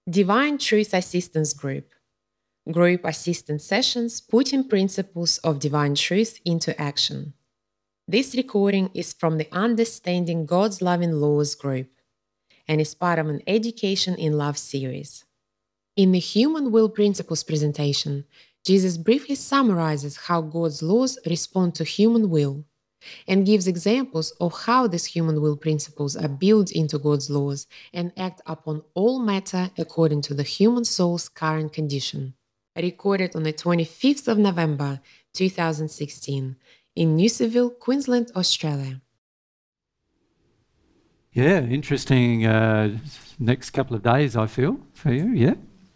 Divine Truth Assistance Group. Group assistance sessions putting principles of divine truth into action. This recording is from the Understanding God's Loving Laws group and is part of an Education in Love series. In the Human Will Principles presentation, Jesus briefly summarizes how God's laws respond to human will and gives examples of how these human will principles are built into God's laws and act upon all matter according to the human soul's current condition. Recorded on the 25th of November 2016 in Noosaville, Queensland, Australia. Yeah, interesting next couple of days, I feel, for you, yeah.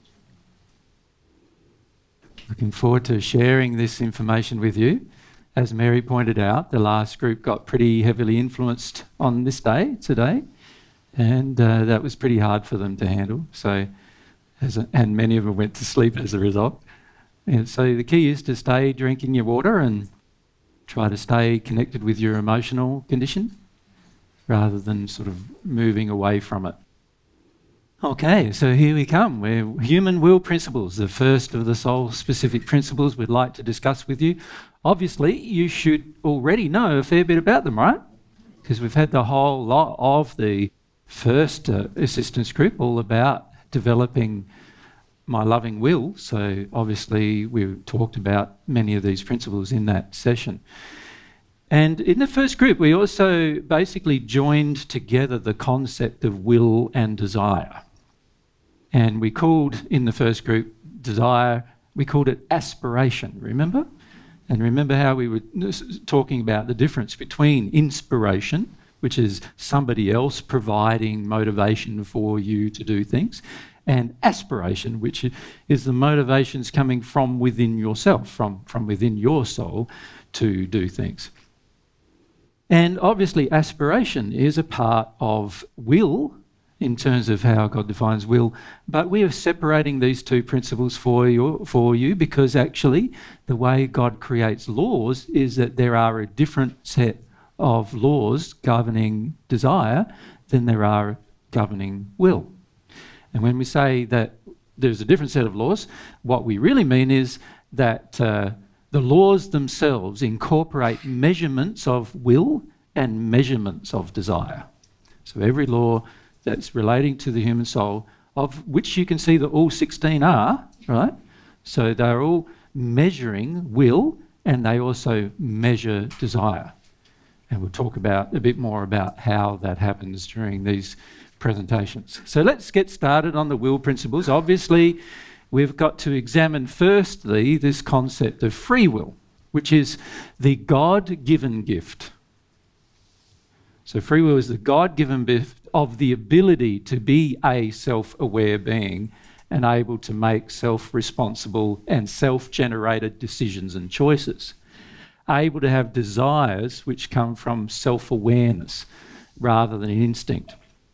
Looking forward to sharing this information with you. As Mary pointed out, the last group got pretty heavily influenced on this day, today, and that was pretty hard for them to handle. So, and many of them went to sleep as a result. And so the key is to stay drinking your water and try to stay connected with your emotional condition rather than sort of moving away from it. Okay, so here we come. We're human will principles, the first of the soul-specific principles we'd like to discuss with you. Obviously, you should already know a fair bit about them, right? Because we've had the whole lot of the first assistance group all about developing my loving will. So obviously, we've talked about many of these principles in that session. And in the first group, we also basically joined together the concept of will and desire. And we called, in the first group, desire, we called it aspiration, remember? And remember how we were talking about the difference between inspiration, which is somebody else providing motivation for you to do things, and aspiration, which is the motivations coming from within yourself, from within your soul to do things. And obviously aspiration is a part of will in terms of how God defines will, but we are separating these two principles for you because actually the way God creates laws is that there are a different set of laws governing desire than there are governing will. And when we say that there's a different set of laws, what we really mean is that the laws themselves incorporate measurements of will and measurements of desire. So every law that's relating to the human soul, of which you can see that all 16 are, right? So they're all measuring will and they also measure desire. And we'll talk about a bit more about how that happens during these presentations. So let's get started on the will principles. Obviously, we've got to examine firstly this concept of free will, which is the God-given gift. So free will is the God-given gift of the ability to be a self-aware being and able to make self-responsible and self-generated decisions and choices. Able to have desires which come from self-awareness rather than instinct.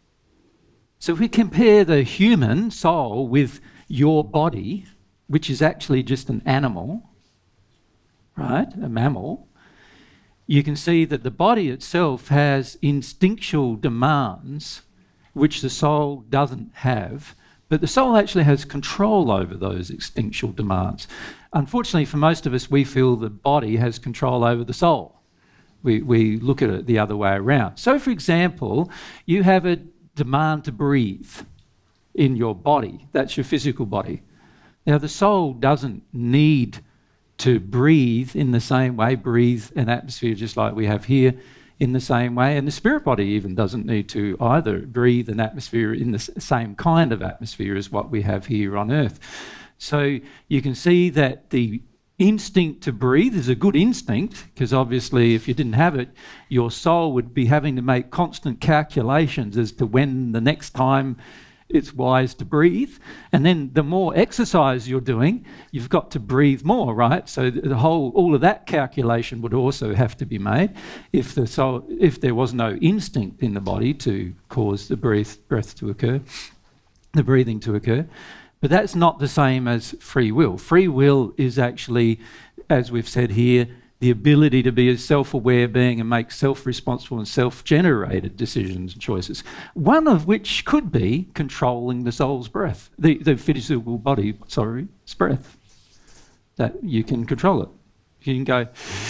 So if we compare the human soul with your body, which is actually just an animal, right, a mammal, you can see that the body itself has instinctual demands which the soul doesn't have, but the soul actually has control over those instinctual demands. Unfortunately, for most of us, we feel the body has control over the soul. We look at it the other way around. So, for example, you have a demand to breathe in your body. That's your physical body. Now, the soul doesn't need to breathe in the same way, breathe an atmosphere just like we have here in the same way, and the spirit body even doesn't need to either breathe an atmosphere in the same kind of atmosphere as what we have here on earth. So you can see that the instinct to breathe is a good instinct, because obviously if you didn't have it, your soul would be having to make constant calculations as to when the next time it's wise to breathe. And then the more exercise you're doing, you've got to breathe more, right? So all of that calculation would also have to be made if there was no instinct in the body to cause the breath to occur, the breathing to occur. But that's not the same as free will. Free will is actually, as we've said here, the ability to be a self-aware being and make self-responsible and self-generated decisions and choices, one of which could be controlling the soul's breath, the physical body's breath, that you can control it. You can go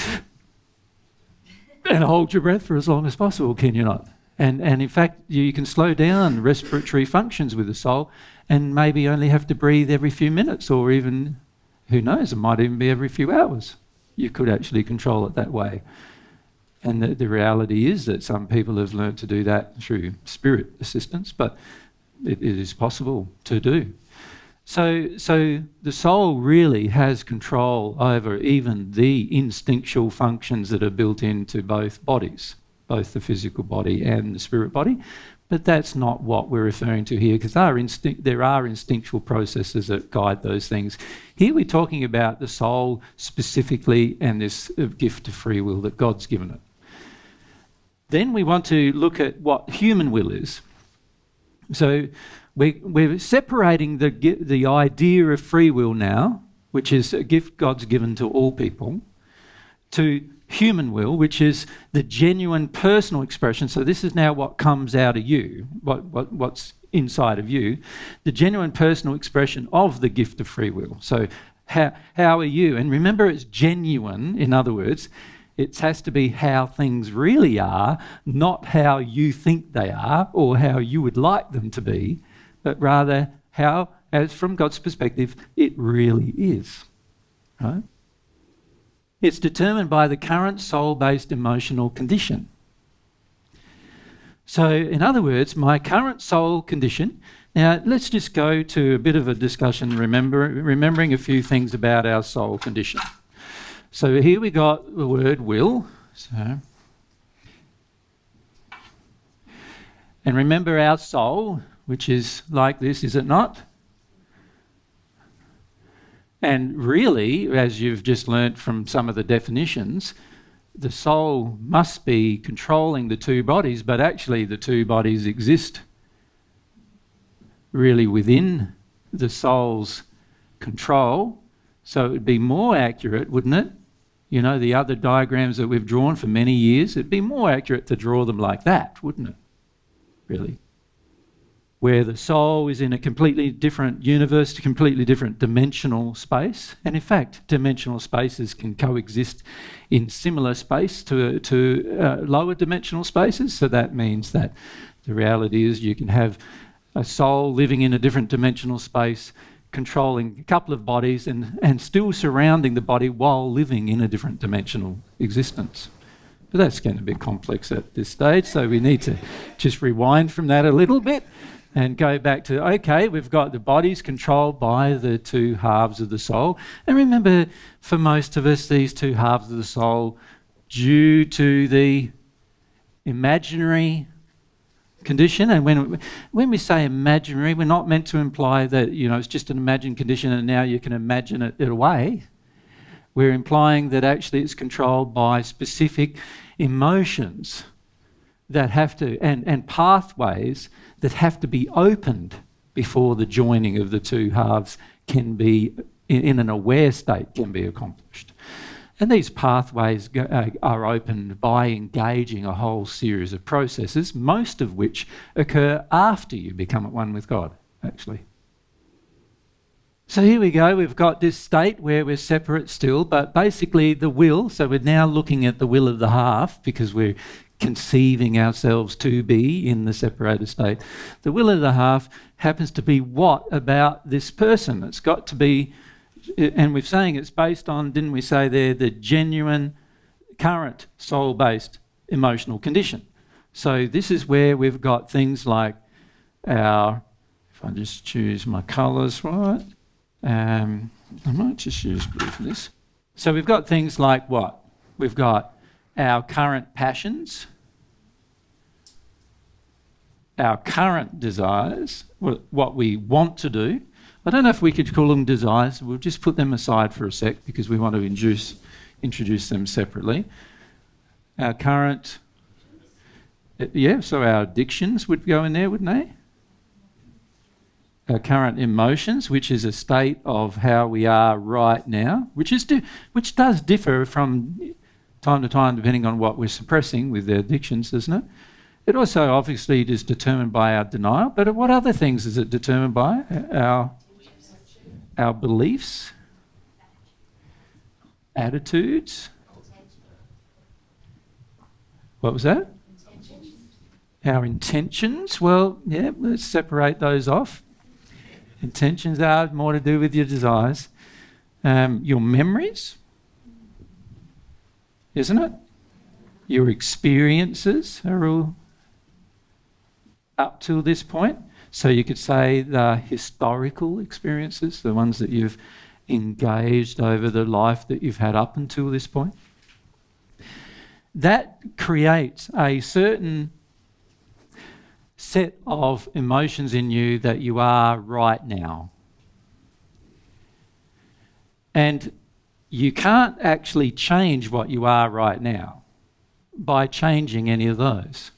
and hold your breath for as long as possible, can you not? And in fact, you can slow down respiratory functions with the soul and maybe only have to breathe every few minutes, or even, who knows, it might even be every few hours. You could actually control it that way. And the reality is that some people have learned to do that through spirit assistance, but it is possible to do. So the soul really has control over even the instinctual functions that are built into both bodies, both the physical body and the spirit body. But that's not what we're referring to here, because there are instinctual processes that guide those things. Here we're talking about the soul specifically and this gift of free will that God's given it. Then we want to look at what human will is. So we're separating the idea of free will now, which is a gift God's given to all people, to human will, which is the genuine personal expression. So this is now what comes out of you, what's inside of you, the genuine personal expression of the gift of free will. So how are you? And remember, it's genuine. In other words, it has to be how things really are, not how you think they are or how you would like them to be, but rather how, as from God's perspective, it really is. Right? It's determined by the current soul-based emotional condition. So, in other words, my current soul condition. Now, let's just go to a bit of a discussion, remembering a few things about our soul condition. So here we got the word will. And remember our soul, which is like this, is it not? And really, as you've just learnt from some of the definitions, the soul must be controlling the two bodies, but actually the two bodies exist really within the soul's control. So it would be more accurate, wouldn't it? You know, the other diagrams that we've drawn for many years, it'd be more accurate to draw them like that, wouldn't it? Really. Where the soul is in a completely different universe, a completely different dimensional space. And in fact, dimensional spaces can coexist in similar space to lower dimensional spaces. So that means that the reality is you can have a soul living in a different dimensional space, controlling a couple of bodies and still surrounding the body while living in a different dimensional existence. But that's going to be complex at this stage, so we need to just rewind from that a little bit and go back to, okay, we've got the bodies controlled by the two halves of the soul. And remember, for most of us, these two halves of the soul, due to the imaginary condition, and when we say imaginary, we're not meant to imply that, you know, it's just an imagined condition and now you can imagine it away. We're implying that actually it's controlled by specific emotions that have to, and pathways that have to be opened before the joining of the two halves can be, in an aware state, can be accomplished. And these pathways are opened by engaging a whole series of processes, most of which occur after you become at one with God, actually. So here we go, we've got this state where we're separate still, but basically the will, so we're now looking at the will of the half because we're conceiving ourselves to be in the separated state. The will of the half happens to be what about this person? It's got to be, and we're saying it's based on, didn't we say there, the genuine current soul-based emotional condition. So this is where we've got things like our, if I just choose my colours right, I might just use blue for this. So we've got things like what? We've got our current passions, our current desires, what we want to do. I don't know if we could call them desires. We'll just put them aside for a sec because we want to introduce them separately. Our current, so our addictions would go in there, wouldn't they? our current emotions, which is a state of how we are right now, which does differ from time to time depending on what we're suppressing with the addictions, doesn't it? It also obviously is determined by our denial, but what other things is it determined by? Our beliefs, attitudes. What was that? Our intentions. Well, yeah, let's separate those off. Intentions are more to do with your desires. Your memories, isn't it? Your experiences are all up till this point. So you could say the historical experiences, the ones that you've engaged over the life that you've had up until this point. That creates a certain set of emotions in you that you are right now. And you can't actually change what you are right now by changing any of those.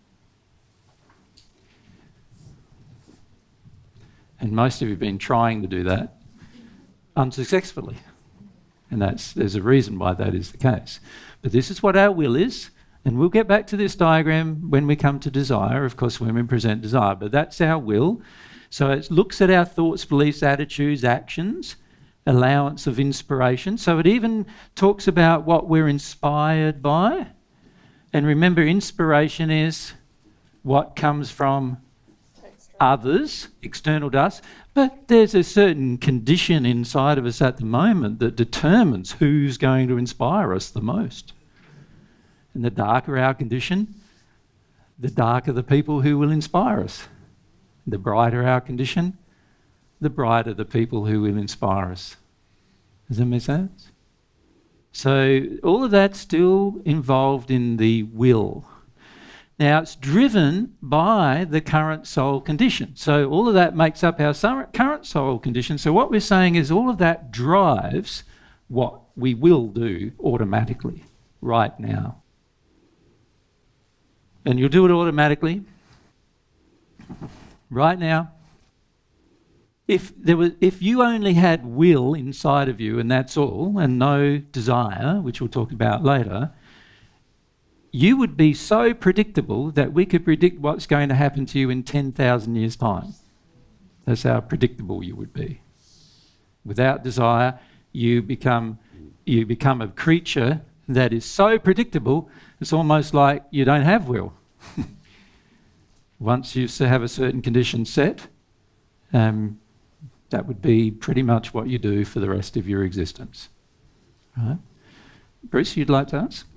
And most of you have been trying to do that unsuccessfully. And there's a reason why that is the case. But this is what our will is. And we'll get back to this diagram when we come to desire, of course, when we present desire. But that's our will. So it looks at our thoughts, beliefs, attitudes, actions, allowance of inspiration. So it even talks about what we're inspired by. And remember, inspiration is what comes from others, external to us, but there's a certain condition inside of us at the moment that determines who's going to inspire us the most. And the darker our condition, the darker the people who will inspire us. The brighter our condition, the brighter the people who will inspire us. Does that make sense? So all of that's still involved in the will. Now, it's driven by the current soul condition. So all of that makes up our current soul condition. So what we're saying is all of that drives what we will do automatically right now. And you'll do it automatically right now. If you only had will inside of you and that's all, and no desire, which we'll talk about later, you would be so predictable that we could predict what's going to happen to you in 10,000 years' time. That's how predictable you would be. Without desire, you become a creature that is so predictable, it's almost like you don't have will. Once you have a certain condition set, that would be pretty much what you do for the rest of your existence. Right? Bruce, you'd like to ask?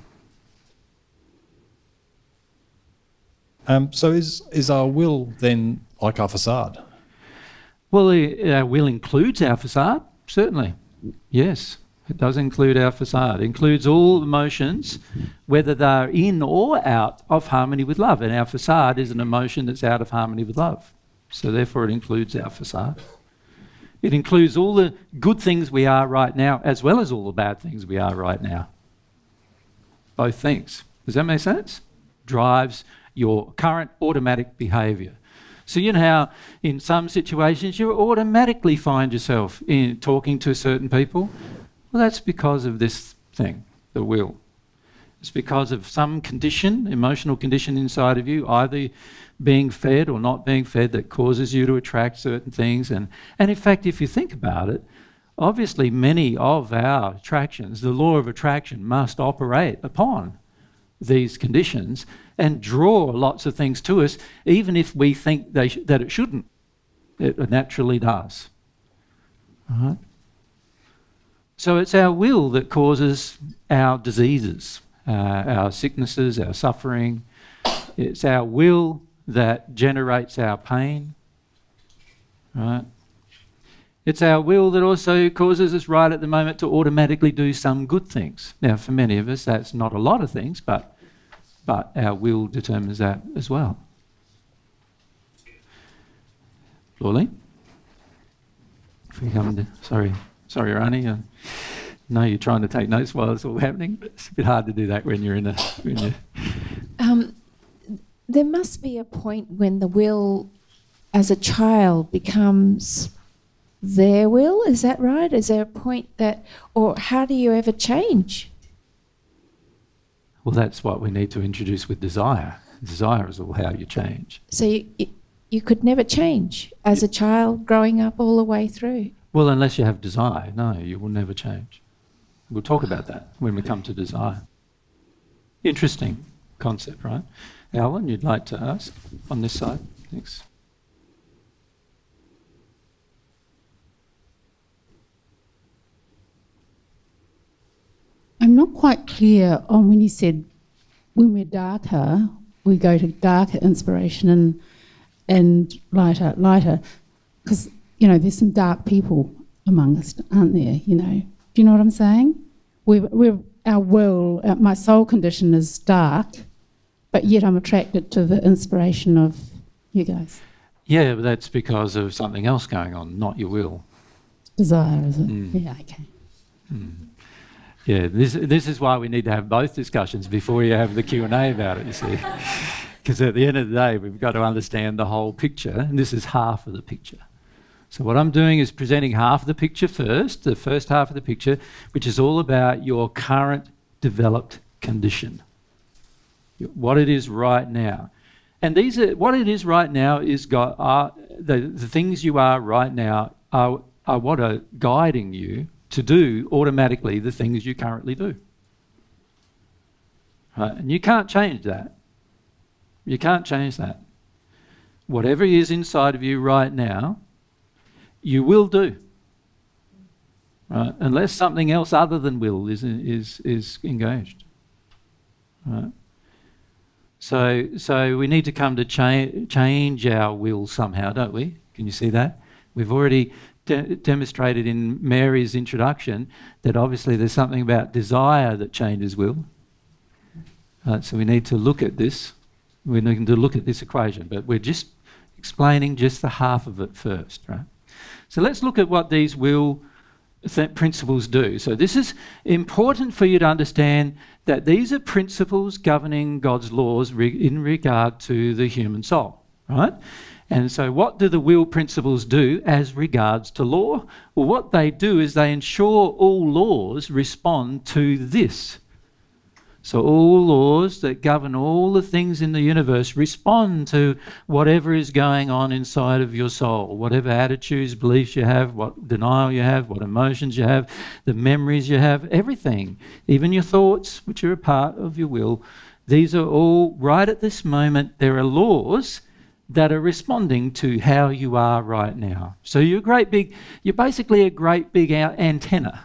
So is our will then like our facade? Well, our will includes our facade, certainly. Yes, it does include our facade. It includes all emotions, whether they're in or out of harmony with love. And our facade is an emotion that's out of harmony with love. So therefore it includes our facade. It includes all the good things we are right now, as well as all the bad things we are right now. Both things. Does that make sense? Drives your current automatic behaviour. So you know how in some situations you automatically find yourself in talking to certain people? Well, that's because of this thing, the will. It's because of some condition, emotional condition inside of you, either being fed or not being fed, that causes you to attract certain things. And in fact, if you think about it, obviously many of our attractions, the law of attraction must operate upon these conditions and draw lots of things to us, even if we think that it shouldn't. It naturally does. All right? So it's our will that causes our diseases, our sicknesses, our suffering. It's our will that generates our pain. Right? It's our will that also causes us right at the moment to automatically do some good things. Now, for many of us, that's not a lot of things, but our will determines that as well. Lawley? If we come to, sorry, Rani. I know you're trying to take notes while it's all happening, but it's a bit hard to do that when you're in a... There must be a point when the will as a child becomes their will. Is that right? Is there a point that, or how do you ever change? Well, that's what we need to introduce with desire. Desire is all how you change. So you could never change as a child growing up all the way through? Well, unless you have desire, no, you will never change. We'll talk about that when we come to desire. Interesting concept, right? Alan, you'd like to ask on this side? Thanks. I'm not quite clear on when you said when we're darker, we go to darker inspiration and lighter, because, you know, there's some dark people among us, aren't there, you know? Do you know what I'm saying? Our will, my soul condition is dark, but yet I'm attracted to the inspiration of you guys. Yeah, but that's because of something else going on, not your will. Desire, is it? Yeah, okay. Yeah, this is why we need to have both discussions before you have the Q&A about it, you see. Because at the end of the day, we've got to understand the whole picture, and this is half of the picture. So what I'm doing is presenting half of the picture first, the first half of the picture, which is all about your current developed condition, what it is right now. And these are, what it is right now is the things you are right now are what are guiding you to do automatically the things you currently do. Right? And you can't change that. You can't change that. Whatever is inside of you right now, you will do. Right? Unless something else other than will is engaged. Right? So we need to come to change our will somehow, don't we? Can you see that? We've already demonstrated in Mary's introduction that obviously there's something about desire that changes will. So we need to look at this. We need to look at this equation, but we're just explaining just the half of it first, right? So let's look at what these will principles do. So this is important for you to understand that these are principles governing God's laws in regard to the human soul, right? And so what do the will principles do as regards to law? Well, what they do is they ensure all laws respond to this. So all laws that govern all the things in the universe respond to whatever is going on inside of your soul, whatever attitudes, beliefs you have, what denial you have, what emotions you have, the memories you have, everything, even your thoughts, which are a part of your will. These are all, right at this moment, there are laws that are responding to how you are right now. So you're basically a great big antenna,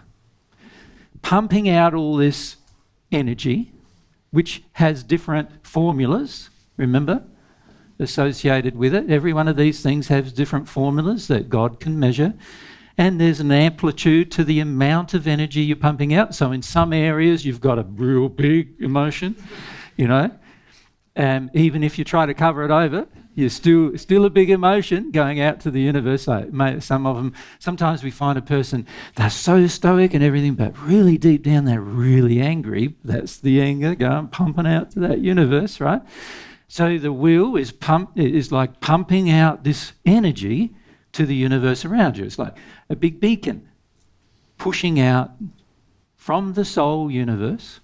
pumping out all this energy, which has different formulas, remember, associated with it. Every one of these things has different formulas that God can measure. And there's an amplitude to the amount of energy you're pumping out. So in some areas, you've got a real big emotion, you know, and even if you try to cover it over, you're still a big emotion going out to the universe. Like some of them, sometimes we find a person, they're so stoic and everything, but really deep down they're really angry. That's the anger going pumping out to that universe, right? So the will is like pumping out this energy to the universe around you. It's like a big beacon pushing out from the soul universe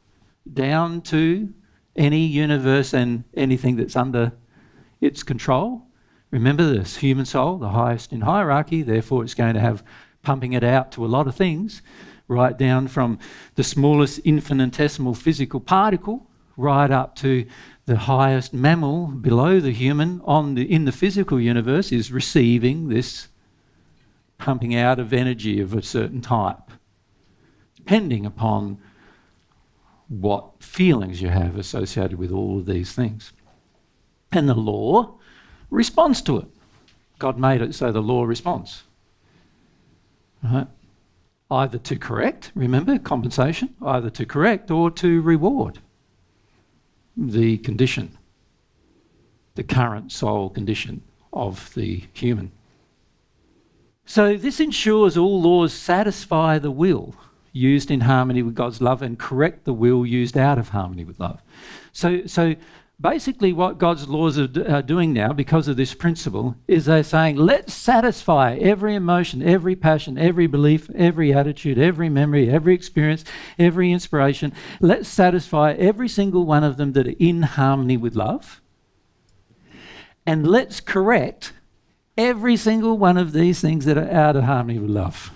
down to any universe and anything that's under its control. Remember, this human soul, the highest in hierarchy, therefore it's going to have pumping it out to a lot of things, right down from the smallest infinitesimal physical particle right up to the highest mammal below the human in the physical universe is receiving this pumping out of energy of a certain type, depending upon what feelings you have associated with all of these things. And the law responds to it. God made it so the law responds. Right? Either to correct, remember, compensation, either to correct or to reward the condition, the current soul condition of the human. So this ensures all laws satisfy the will used in harmony with God's love and correct the will used out of harmony with love. So basically what God's laws are doing now, because of this principle, is they're saying, let's satisfy every emotion, every passion, every belief, every attitude, every memory, every experience, every inspiration. Let's satisfy every single one of them that are in harmony with love. And let's correct every single one of these things that are out of harmony with love.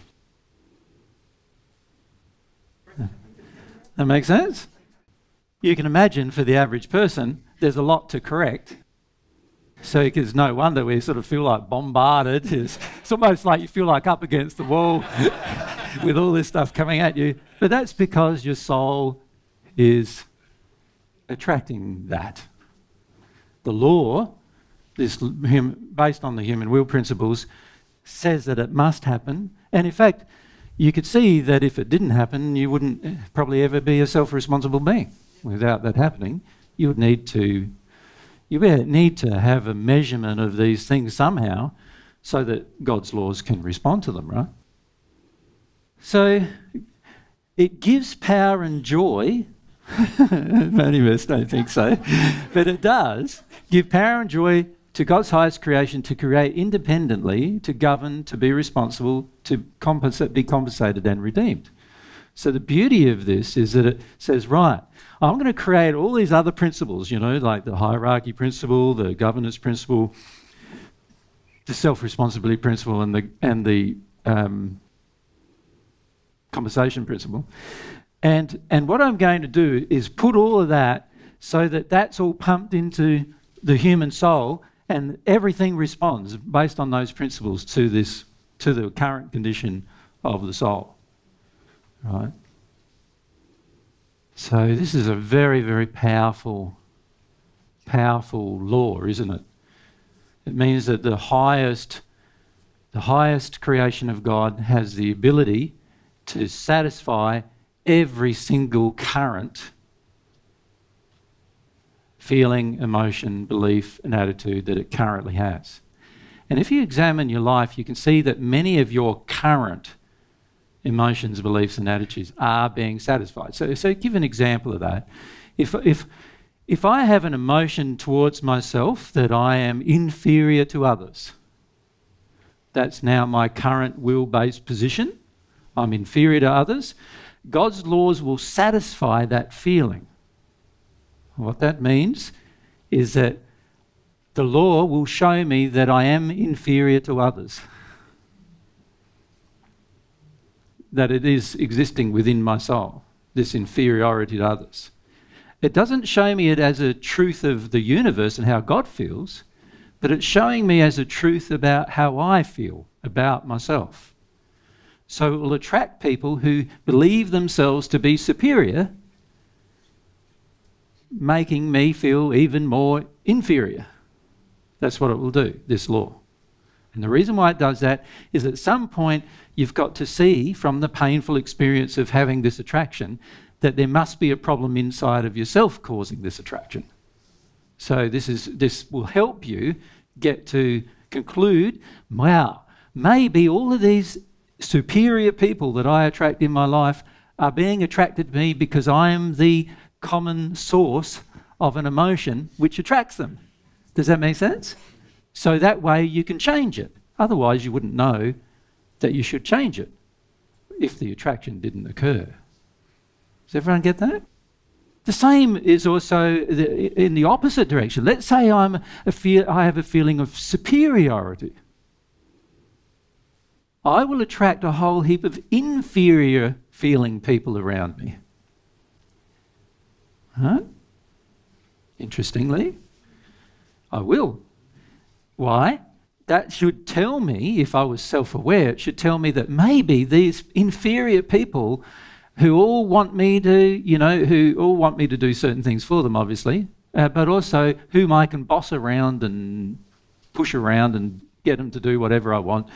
That makes sense? You can imagine for the average person, there's a lot to correct. So it's no wonder we sort of feel like bombarded. It's almost like you feel like up against the wall with all this stuff coming at you. But that's because your soul is attracting that. The law, based on the human will principles, says that it must happen. And in fact, you could see that if it didn't happen, you wouldn't probably ever be a self-responsible being. Without that happening, you would need to have a measurement of these things somehow so that God's laws can respond to them, right? So it gives power and joy. Many of us don't think so, but it does give power and joy to God's highest creation to create independently, to govern, to be responsible, to be compensated and redeemed. So the beauty of this is that it says, right, I'm going to create all these other principles, you know, like the hierarchy principle, the governance principle, the self-responsibility principle, and the compensation principle. And what I'm going to do is put all of that so that that's all pumped into the human soul, and everything responds based on those principles to the current condition of the soul. Right? So this is a very, very powerful law, isn't it? It means that the highest creation of God has the ability to satisfy every single current feeling, emotion, belief, and attitude that it currently has. And if you examine your life, you can see that many of your current emotions, beliefs, and attitudes are being satisfied. So give an example of that. If I have an emotion towards myself that I am inferior to others, that's now my current will-based position. I'm inferior to others. God's laws will satisfy that feeling. What that means is that the law will show me that I am inferior to others, that it is existing within my soul, this inferiority to others. It doesn't show me it as a truth of the universe and how God feels, but it's showing me as a truth about how I feel about myself. So it will attract people who believe themselves to be superior, making me feel even more inferior. That's what it will do, this law. And the reason why it does that is at some point you've got to see from the painful experience of having this attraction that there must be a problem inside of yourself causing this attraction. So this will help you get to conclude, wow, maybe all of these superior people that I attract in my life are being attracted to me because I am the common source of an emotion which attracts them. Does that make sense? So that way you can change it. Otherwise you wouldn't know that you should change it if the attraction didn't occur. Does everyone get that? The same is also in the opposite direction. Let's say I have a feeling of superiority. I will attract a whole heap of inferior feeling people around me. Huh? Interestingly, I will. Why? That should tell me, if I was self-aware, it should tell me that maybe these inferior people who all want me to, who all want me to do certain things for them, obviously, but also whom I can boss around and push around and get them to do whatever I want,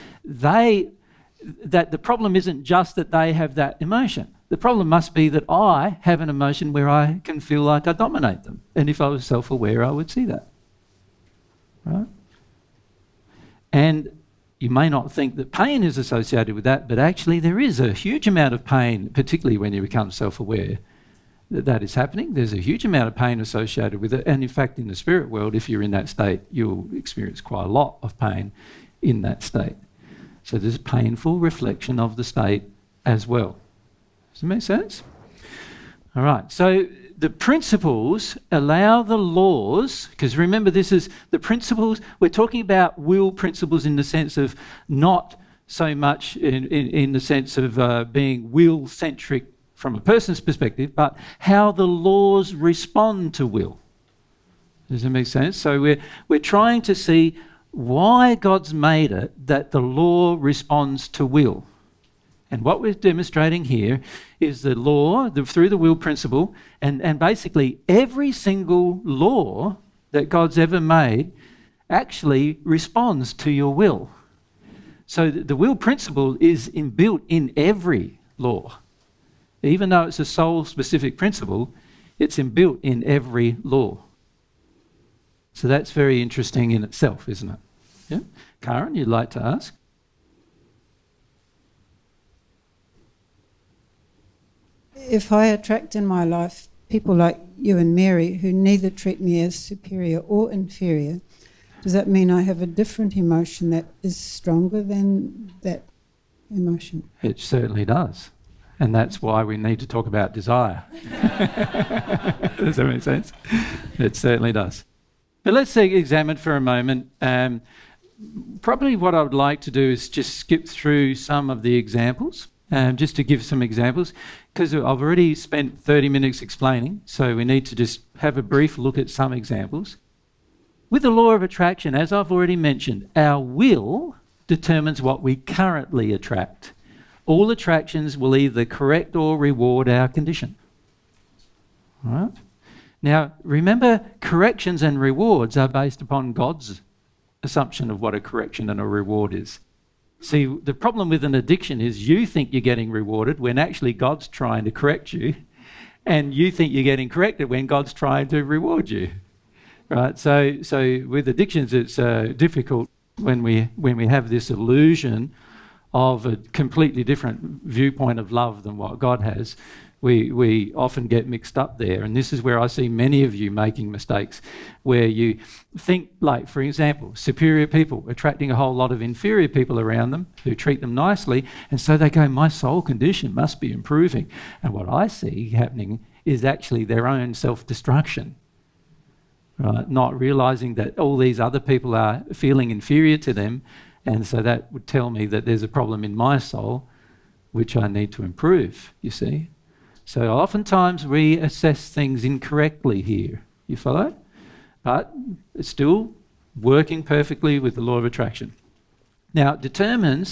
that the problem isn't just that they have that emotion. The problem must be that I have an emotion where I can feel like I dominate them. And if I was self-aware, I would see that. Right? And you may not think that pain is associated with that, but actually there is a huge amount of pain, particularly when you become self-aware, that is happening. There's a huge amount of pain associated with it. And in fact, in the spirit world, if you're in that state, you'll experience quite a lot of pain in that state. So there's a painful reflection of the state as well. Does it make sense? All right. So the principles allow the laws, because remember, this is the principles, we're talking about will principles in the sense of not so much in the sense of being will-centric from a person's perspective, but how the laws respond to will. Does that make sense? So we're trying to see why God's made it that the law responds to will. And what we're demonstrating here is the law through the will principle, and basically every single law that God's ever made actually responds to your will. So the will principle is inbuilt in every law. Even though it's a soul-specific principle, it's inbuilt in every law. So that's very interesting in itself, isn't it? Yeah? Karen, you'd like to ask? If I attract in my life people like you and Mary who neither treat me as superior or inferior, does that mean I have a different emotion that is stronger than that emotion? It certainly does. And that's why we need to talk about desire. Does that make sense? It certainly does. But let's examine for a moment. Probably what I would like to do is just skip through some of the examples, just to give some examples, because I've already spent 30 minutes explaining, so we need to just have a brief look at some examples. With the law of attraction, as I've already mentioned, our will determines what we currently attract. All attractions will either correct or reward our condition. All right? Now, remember, corrections and rewards are based upon God's assumption of what a correction and a reward is. See, the problem with an addiction is you think you're getting rewarded when actually God's trying to correct you, and you think you're getting corrected when God's trying to reward you. Right? So with addictions, it's difficult when we have this illusion of a completely different viewpoint of love than what God has. We often get mixed up there, and this is where I see many of you making mistakes, where you think, like, for example, superior people attracting a whole lot of inferior people around them who treat them nicely, and so they go, my soul condition must be improving. And what I see happening is actually their own self-destruction. Right? Not realising that all these other people are feeling inferior to them, and so that would tell me that there's a problem in my soul which I need to improve, you see. So oftentimes we assess things incorrectly here, you follow? But it's still working perfectly with the law of attraction. Now, determining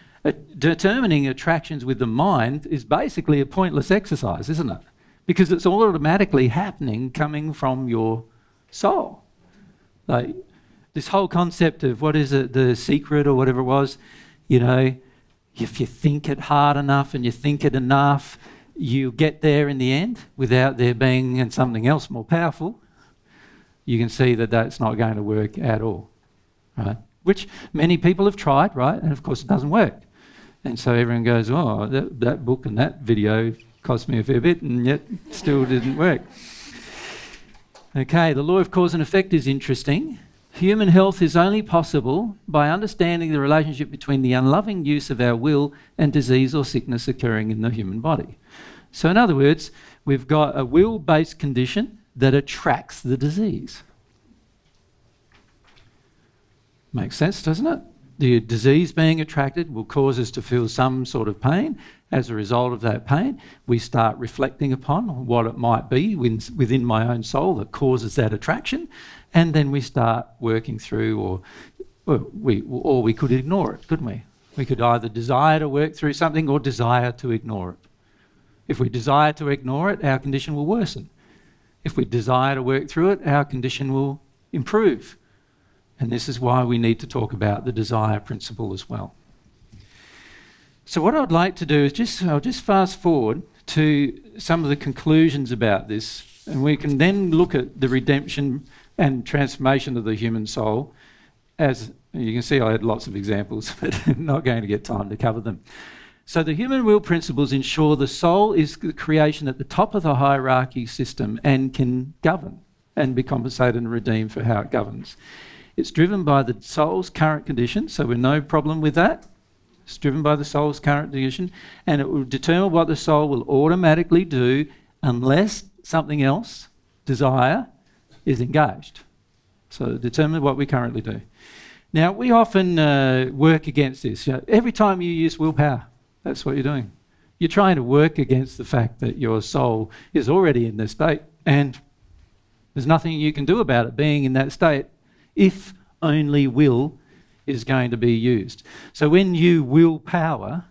attractions with the mind is basically a pointless exercise, isn't it? Because it's all automatically happening coming from your soul. Like this whole concept of, what is it, the secret or whatever it was, you know, if you think it hard enough and you think it enough, you get there in the end without there being something else more powerful. You can see that that's not going to work at all, right? Which many people have tried, right? And of course it doesn't work. And so everyone goes, oh, that book and that video cost me a fair bit, and yet still didn't work. Okay, the law of cause and effect is interesting. Human health is only possible by understanding the relationship between the unloving use of our will and disease or sickness occurring in the human body. So in other words, we've got a will-based condition that attracts the disease. Makes sense, doesn't it? The disease being attracted will cause us to feel some sort of pain. As a result of that pain, we start reflecting upon what it might be within my own soul that causes that attraction, and then we start working through, or we could ignore it, couldn't we? We could either desire to work through something or desire to ignore it. If we desire to ignore it, our condition will worsen. If we desire to work through it, our condition will improve. And this is why we need to talk about the desire principle as well. So what I'd like to do is I'll just fast forward to some of the conclusions about this, and we can then look at the redemption and transformation of the human soul. As you can see, I had lots of examples, but I'm not going to get time to cover them. So the human will principles ensure the soul is the creation at the top of the hierarchy system and can govern and be compensated and redeemed for how it governs. It's driven by the soul's current condition, so we're no problem with that. It's driven by the soul's current condition, and it will determine what the soul will automatically do unless something else, desire, is engaged. So determine what we currently do. Now, we often work against this. You know, every time you use willpower, that's what you're doing. You're trying to work against the fact that your soul is already in this state, and there's nothing you can do about it being in that state if only will is going to be used. So when you will power,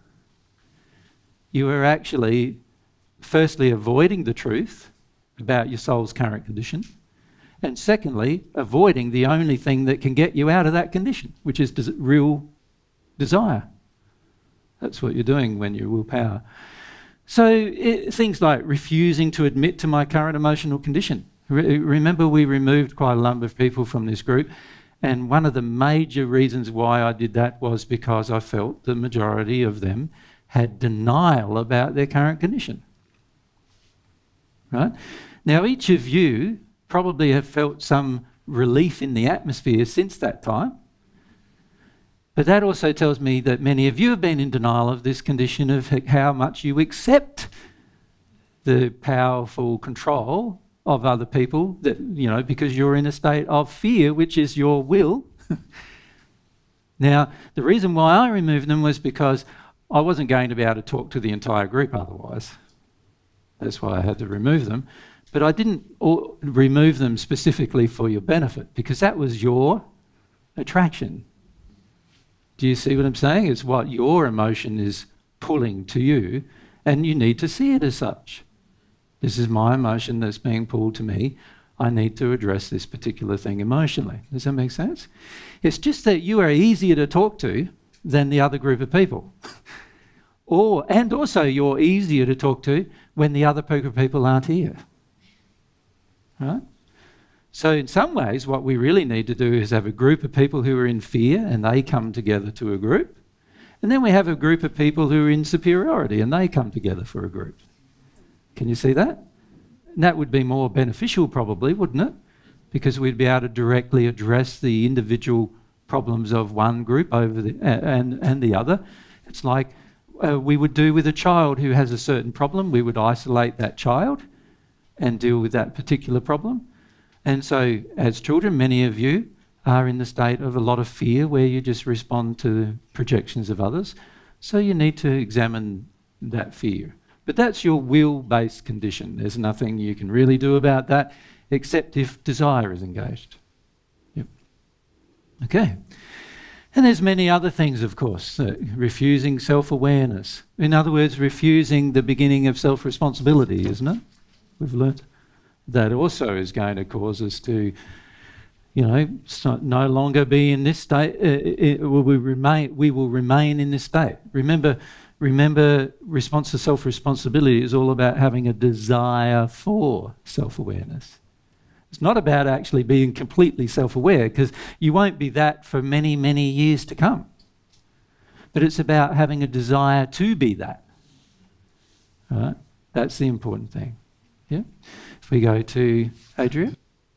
you are actually firstly avoiding the truth about your soul's current condition, and secondly, avoiding the only thing that can get you out of that condition, which is real desire. That's what you're doing when you will power. So things like refusing to admit to my current emotional condition. Remember, we removed quite a number of people from this group, and one of the major reasons why I did that was because I felt the majority of them had denial about their current condition. Right? Now, each of you probably have felt some relief in the atmosphere since that time, but that also tells me that many of you have been in denial of this condition of how much you accept the powerful control of other people, that, you know, because you're in a state of fear, which is your will. Now, the reason why I removed them was because I wasn't going to be able to talk to the entire group otherwise. That's why I had to remove them. But I didn't remove them specifically for your benefit, because that was your attraction. Do you see what I'm saying? It's what your emotion is pulling to you, and you need to see it as such. This is my emotion that's being pulled to me. I need to address this particular thing emotionally. Does that make sense? It's just that you are easier to talk to than the other group of people. And also you're easier to talk to when the other group of people aren't here. Right? So in some ways, what we really need to do is have a group of people who are in fear and they come together to a group. And then we have a group of people who are in superiority and they come together for a group. Can you see that? And that would be more beneficial probably, wouldn't it? Because we'd be able to directly address the individual problems of one group over and the other. It's like we would do with a child who has a certain problem. We would isolate that child and deal with that particular problem. And so as children, many of you are in the state of a lot of fear where you just respond to projections of others. So you need to examine that fear. But that's your will-based condition. There's nothing you can really do about that except if desire is engaged. Yep. Okay. And there's many other things, of course. Refusing self-awareness. In other words, refusing the beginning of self-responsibility, isn't it? We've learnt that also is going to cause us to, you know, no longer be in this state. We will remain in this state. Remember, response to self-responsibility is all about having a desire for self-awareness. It's not about actually being completely self-aware, because you won't be that for many, many years to come. But it's about having a desire to be that. All right? That's the important thing. Yeah? If we go to Adrian.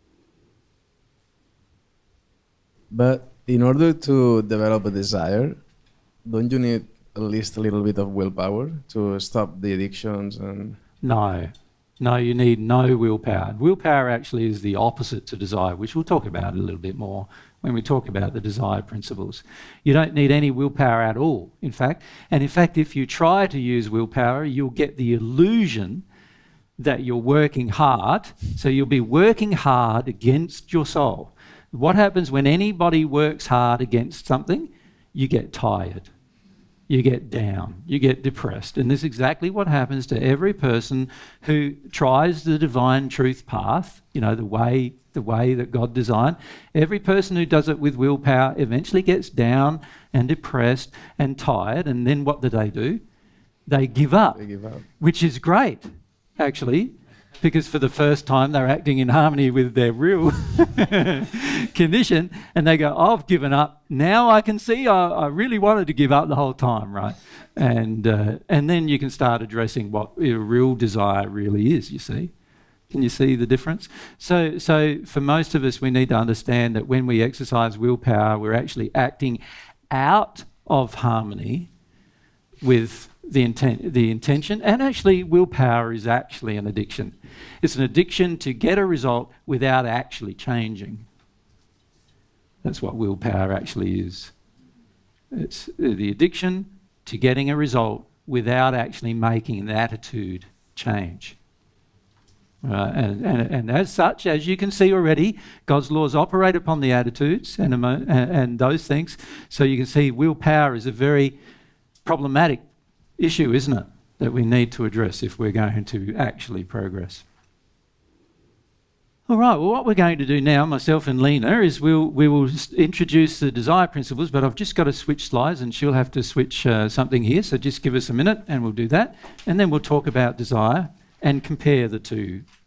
But in order to develop a desire, don't you need at least a little bit of willpower to stop the addictions? And No, you need no willpower. Willpower actually is the opposite to desire, which we'll talk about a little bit more when we talk about the desire principles. You don't need any willpower at all, in fact. And in fact, if you try to use willpower, you'll get the illusion that you're working hard. So you'll be working hard against your soul. What happens when anybody works hard against something? You get tired. You get down, you get depressed. And this is exactly what happens to every person who tries the divine truth path, you know, the way that God designed. Every person who does it with willpower eventually gets down and depressed and tired. And then what do? They give up. They give up. Which is great, actually, because for the first time they're acting in harmony with their real condition, and they go, I've given up. Now I can see I really wanted to give up the whole time, right? And then you can start addressing what your real desire really is, you see. Can you see the difference? So for most of us, we need to understand that when we exercise willpower, we're actually acting out of harmony with the intention. And actually, willpower is actually an addiction. It's an addiction to get a result without actually changing. That's what willpower actually is. It's the addiction to getting a result without actually making an attitude change. And as such, as you can see already, God's laws operate upon the attitudes and those things. So you can see willpower is a very problematic issue, isn't it, that we need to address if we're going to actually progress. All right, well, what we're going to do now, myself and Lena, is we will introduce the desire principles, but I've just got to switch slides and she'll have to switch something here, so just give us a minute and we'll do that. And then we'll talk about desire and compare the two